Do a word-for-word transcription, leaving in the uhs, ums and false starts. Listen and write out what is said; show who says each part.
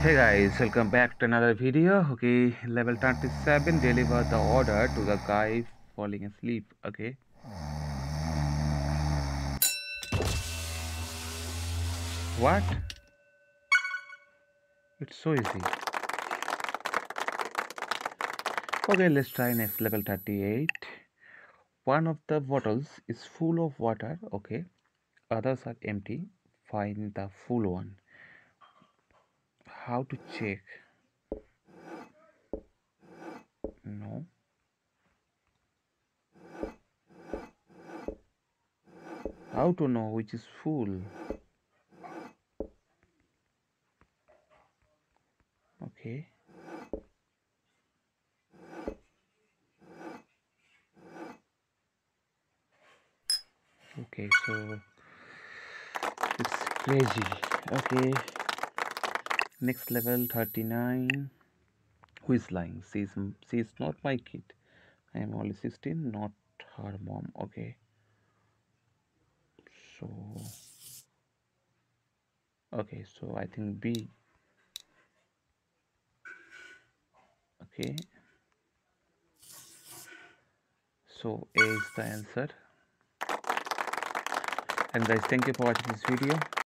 Speaker 1: Hey guys, welcome back to another video. Okay, level twenty-seven, deliver the order to the guy falling asleep. Okay, what? It's so easy. Okay, let's try next. Level thirty-eight. One of the bottles is full of water. Okay, others are empty. Find the full one. How to check? No. How to know which is full? Okay. Okay, so it's crazy. Okay. Next level thirty-nine. Who is lying? She's she's not my kid. I am only sixteen, not her mom. Okay. So okay, so I think B. Okay. So A is the answer. And guys, thank you for watching this video.